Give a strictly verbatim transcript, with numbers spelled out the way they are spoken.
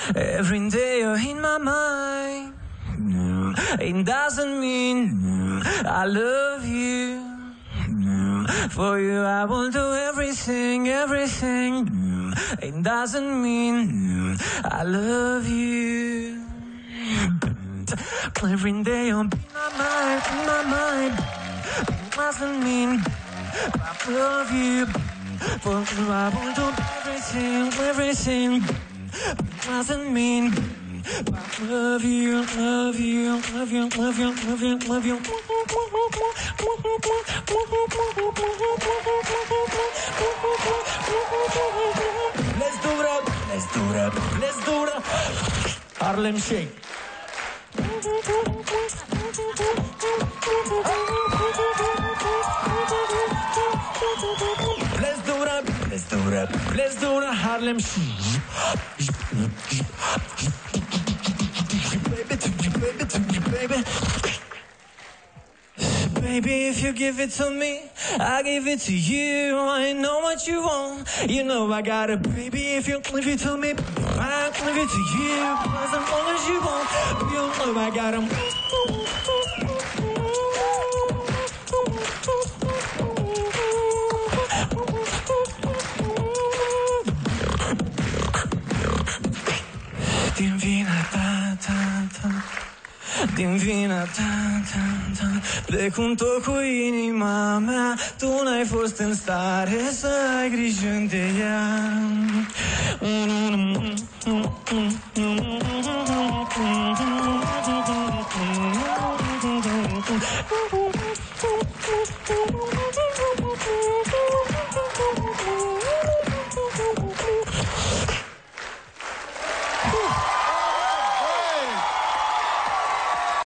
Every day you're in my mind. It doesn't mean I love you. For you I will do everything, everything. It doesn't mean I love you. Every day you're in my mind, in my mind. It doesn't mean I love you. For you I will do everything, everything. It doesn't mean I love you, love you, love you, love you, love you, love you. Let's do it, let's do it, let's do it. Harlem Shake. Let's do it, let's do it, let's do it. Harlem Shake. Baby, baby, if you give it to me, I give it to you. I know what you want. You know I got it, baby. If you give it to me, I give it to you. As long as you want, you know I got it. Din vina ta, ta, ta. Din vina ta, ta, ta. Plec-un-tot cu inima mea. Tu n-ai fost în stare să ai grijă de ea.